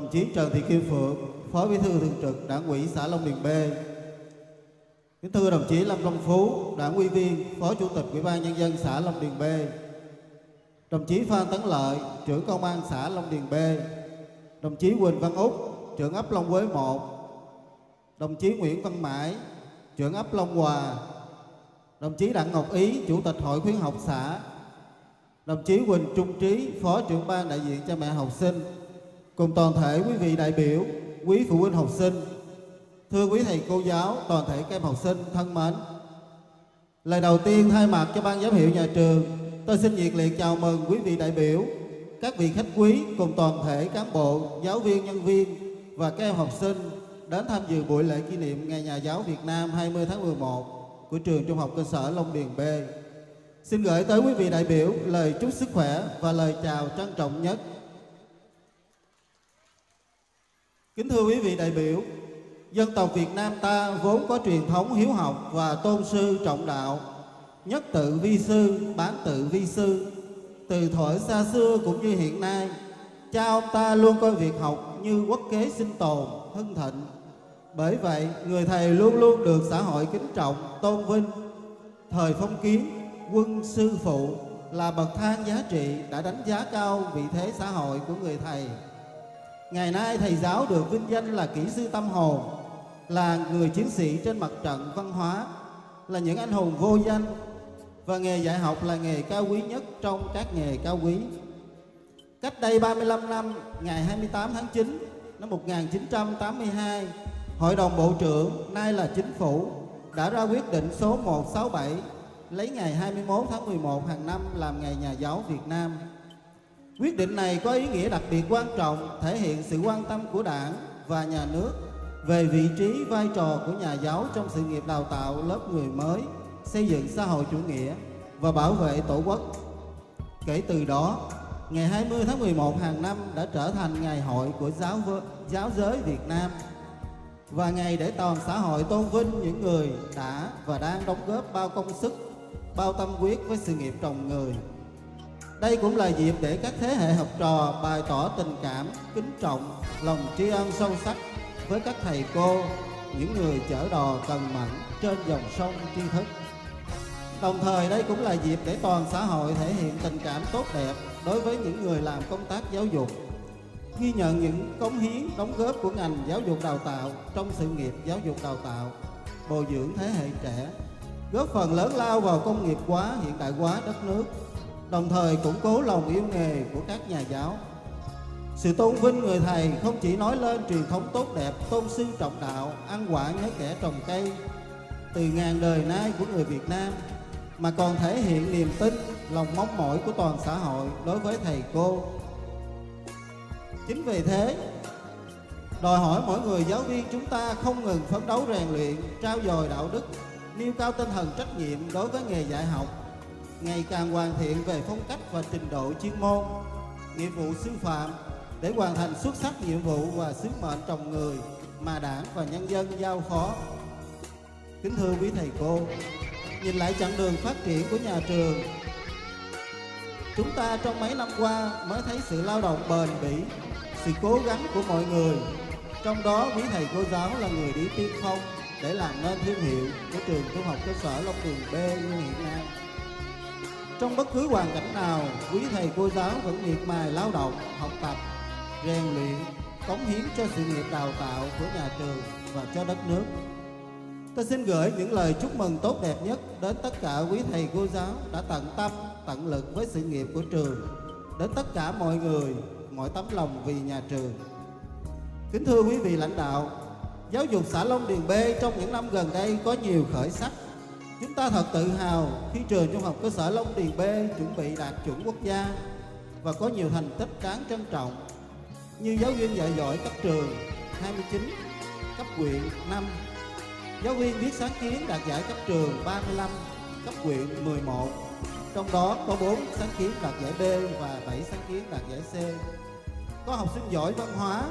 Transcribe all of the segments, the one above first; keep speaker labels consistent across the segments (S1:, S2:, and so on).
S1: đồng chí Trần Thị Kim Phượng, Phó Bí thư Thường trực Đảng ủy xã Long Điền B. Kính thưa đồng chí Lâm Long Phú, Đảng ủy viên, Phó Chủ tịch Ủy ban Nhân dân xã Long Điền B. Đồng chí Phan Tấn Lợi, trưởng Công an xã Long Điền B. Đồng chí Huỳnh Văn Úc, trưởng ấp Long Quế 1. Đồng chí Nguyễn Văn Mãi, trưởng ấp Long Hòa. Đồng chí Đặng Ngọc Ý, Chủ tịch Hội khuyến học xã. Đồng chí Huỳnh Trung Trí, Phó trưởng ban đại diện cha mẹ học sinh. Cùng toàn thể quý vị đại biểu, quý phụ huynh học sinh, thưa quý thầy cô giáo, toàn thể các em học sinh thân mến. Lời đầu tiên thay mặt cho ban giám hiệu nhà trường, tôi xin nhiệt liệt chào mừng quý vị đại biểu, các vị khách quý cùng toàn thể cán bộ, giáo viên, nhân viên và các em học sinh đến tham dự buổi lễ kỷ niệm Ngày Nhà giáo Việt Nam 20 tháng 11 của trường Trung học cơ sở Long Điền B. Xin gửi tới quý vị đại biểu lời chúc sức khỏe và lời chào trân trọng nhất. Kính thưa quý vị đại biểu, dân tộc Việt Nam ta vốn có truyền thống hiếu học và tôn sư trọng đạo, nhất tự vi sư, bán tự vi sư. Từ thuở xa xưa cũng như hiện nay, cha ông ta luôn coi việc học như quốc kế sinh tồn, hưng thịnh. Bởi vậy, người thầy luôn luôn được xã hội kính trọng, tôn vinh. Thời phong kiến, quân sư phụ là bậc thang giá trị đã đánh giá cao vị thế xã hội của người thầy. Ngày nay thầy giáo được vinh danh là kỹ sư tâm hồn, là người chiến sĩ trên mặt trận văn hóa, là những anh hùng vô danh, và nghề dạy học là nghề cao quý nhất trong các nghề cao quý. Cách đây 35 năm, ngày 28 tháng 9 năm 1982, Hội đồng Bộ trưởng, nay là Chính phủ, đã ra quyết định số 167 lấy ngày 21 tháng 11 hàng năm làm Ngày Nhà giáo Việt Nam. Quyết định này có ý nghĩa đặc biệt quan trọng, thể hiện sự quan tâm của Đảng và Nhà nước về vị trí, vai trò của nhà giáo trong sự nghiệp đào tạo lớp người mới, xây dựng xã hội chủ nghĩa và bảo vệ Tổ quốc. Kể từ đó, ngày 20 tháng 11 hàng năm đã trở thành ngày hội của giáo giới Việt Nam và ngày để toàn xã hội tôn vinh những người đã và đang đóng góp bao công sức, bao tâm huyết với sự nghiệp trồng người. Đây cũng là dịp để các thế hệ học trò bày tỏ tình cảm, kính trọng, lòng tri ân sâu sắc với các thầy cô, những người chở đò cần mẫn trên dòng sông tri thức. Đồng thời đây cũng là dịp để toàn xã hội thể hiện tình cảm tốt đẹp đối với những người làm công tác giáo dục, ghi nhận những cống hiến, đóng góp của ngành giáo dục đào tạo trong sự nghiệp giáo dục đào tạo, bồi dưỡng thế hệ trẻ, góp phần lớn lao vào công nghiệp hóa, hiện đại hóa đất nước, đồng thời củng cố lòng yêu nghề của các nhà giáo. Sự tôn vinh người thầy không chỉ nói lên truyền thống tốt đẹp, tôn sư trọng đạo, ăn quả nhớ kẻ trồng cây từ ngàn đời nay của người Việt Nam, mà còn thể hiện niềm tin, lòng mong mỏi của toàn xã hội đối với thầy cô. Chính vì thế, đòi hỏi mỗi người giáo viên chúng ta không ngừng phấn đấu rèn luyện, trau dồi đạo đức, nêu cao tinh thần trách nhiệm đối với nghề dạy học, ngày càng hoàn thiện về phong cách và trình độ chuyên môn, nghiệp vụ sư phạm để hoàn thành xuất sắc nhiệm vụ và sứ mệnh trồng người mà Đảng và nhân dân giao phó. Kính thưa quý thầy cô, nhìn lại chặng đường phát triển của nhà trường, chúng ta trong mấy năm qua mới thấy sự lao động bền bỉ, sự cố gắng của mọi người. Trong đó quý thầy cô giáo là người đi tiên phong để làm nên thương hiệu của trường Trung học cơ sở Long Điền B như hiện nay. Trong bất cứ hoàn cảnh nào, quý thầy cô giáo vẫn miệt mài lao động, học tập, rèn luyện, cống hiến cho sự nghiệp đào tạo của nhà trường và cho đất nước. Tôi xin gửi những lời chúc mừng tốt đẹp nhất đến tất cả quý thầy cô giáo đã tận tâm, tận lực với sự nghiệp của trường, đến tất cả mọi người, mọi tấm lòng vì nhà trường. Kính thưa quý vị lãnh đạo, giáo dục xã Long Điền B trong những năm gần đây có nhiều khởi sắc. Chúng ta thật tự hào khi trường Trung học cơ sở Long Điền B chuẩn bị đạt chuẩn quốc gia và có nhiều thành tích đáng trân trọng như giáo viên dạy giỏi cấp trường 29, cấp huyện 5, giáo viên viết sáng kiến đạt giải cấp trường 35, cấp huyện 11. Trong đó có 4 sáng kiến đạt giải B và 7 sáng kiến đạt giải C. Có học sinh giỏi văn hóa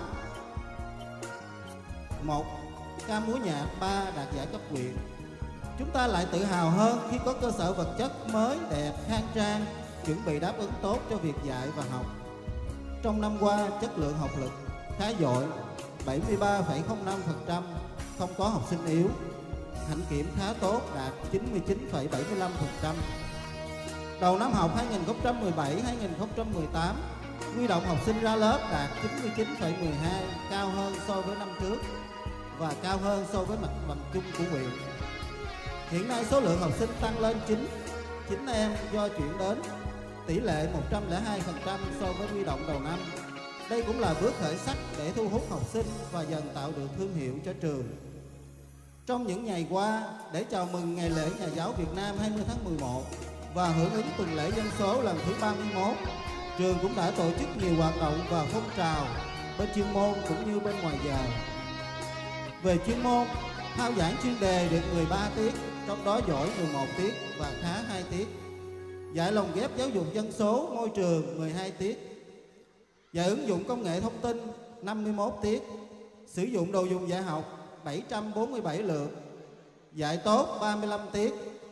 S1: 1, ca múa nhạc 3 đạt giải cấp huyện. Chúng ta lại tự hào hơn khi có cơ sở vật chất mới, đẹp, khang trang, chuẩn bị đáp ứng tốt cho việc dạy và học. Trong năm qua, chất lượng học lực khá giỏi 73,05%, không có học sinh yếu. Hạnh kiểm khá tốt đạt 99,75%. Đầu năm học 2017-2018, huy động học sinh ra lớp đạt 99,12, cao hơn so với năm trước và cao hơn so với mặt bằng chung của huyện. Hiện nay số lượng học sinh tăng lên 9 em do chuyển đến, tỷ lệ 102% so với huy động đầu năm. Đây cũng là bước khởi sắc để thu hút học sinh và dần tạo được thương hiệu cho trường. Trong những ngày qua, để chào mừng ngày lễ Nhà giáo Việt Nam 20 tháng 11 và hưởng ứng tuần lễ dân số lần thứ 31, trường cũng đã tổ chức nhiều hoạt động và phong trào bên chuyên môn cũng như bên ngoài giờ. Về chuyên môn, thao giảng chuyên đề được 13 tiết, trong đó giỏi 11 tiết và khá 2 tiết. Dạy lồng ghép giáo dục dân số, môi trường 12 tiết. Dạy ứng dụng công nghệ thông tin 51 tiết. Sử dụng đồ dùng dạy học 747 lượt. Dạy tốt 35 tiết.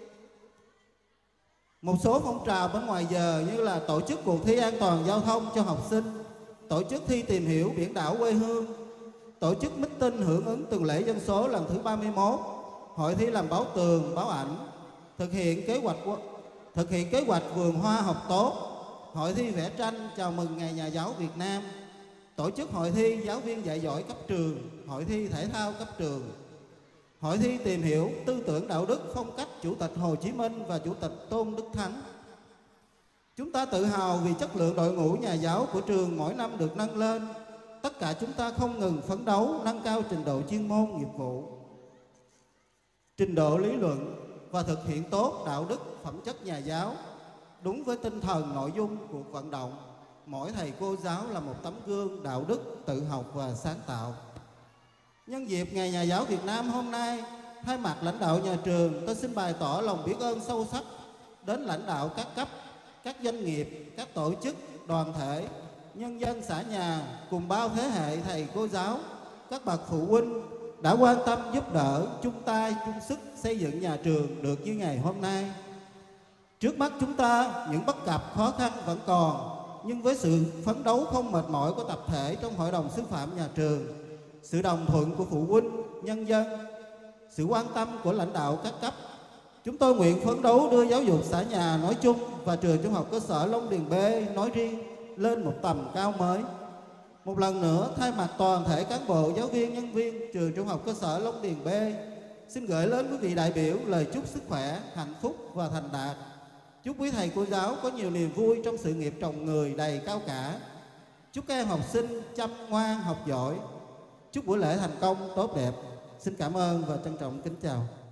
S1: Một số phong trào bên ngoài giờ như là tổ chức cuộc thi an toàn giao thông cho học sinh, tổ chức thi tìm hiểu biển đảo quê hương, tổ chức meeting hưởng ứng tuần lễ dân số lần thứ 31, hội thi làm báo tường, báo ảnh, thực hiện kế hoạch vườn hoa học tốt, hội thi vẽ tranh chào mừng Ngày Nhà giáo Việt Nam, tổ chức hội thi giáo viên dạy giỏi cấp trường, hội thi thể thao cấp trường, hội thi tìm hiểu tư tưởng đạo đức phong cách Chủ tịch Hồ Chí Minh và Chủ tịch Tôn Đức Thắng. Chúng ta tự hào vì chất lượng đội ngũ nhà giáo của trường mỗi năm được nâng lên. Tất cả chúng ta không ngừng phấn đấu nâng cao trình độ chuyên môn nghiệp vụ, trình độ lý luận và thực hiện tốt đạo đức phẩm chất nhà giáo, đúng với tinh thần nội dung cuộc vận động. Mỗi thầy cô giáo là một tấm gương đạo đức, tự học và sáng tạo. Nhân dịp Ngày Nhà giáo Việt Nam hôm nay, thay mặt lãnh đạo nhà trường, tôi xin bày tỏ lòng biết ơn sâu sắc đến lãnh đạo các cấp, các doanh nghiệp, các tổ chức, đoàn thể, nhân dân xã nhà cùng bao thế hệ thầy cô giáo, các bậc phụ huynh đã quan tâm giúp đỡ, chung tay chung sức xây dựng nhà trường được như ngày hôm nay. Trước mắt chúng ta, những bất cập khó khăn vẫn còn, nhưng với sự phấn đấu không mệt mỏi của tập thể trong hội đồng sư phạm nhà trường, sự đồng thuận của phụ huynh, nhân dân, sự quan tâm của lãnh đạo các cấp, chúng tôi nguyện phấn đấu đưa giáo dục xã nhà nói chung và trường trung học cơ sở Long Điền B nói riêng lên một tầm cao mới. Một lần nữa, thay mặt toàn thể cán bộ, giáo viên, nhân viên trường trung học cơ sở Long Điền B, xin gửi đến quý vị đại biểu lời chúc sức khỏe, hạnh phúc và thành đạt. Chúc quý thầy cô giáo có nhiều niềm vui trong sự nghiệp trồng người đầy cao cả. Chúc các em học sinh chăm ngoan, học giỏi. Chúc buổi lễ thành công, tốt đẹp. Xin cảm ơn và trân trọng kính chào.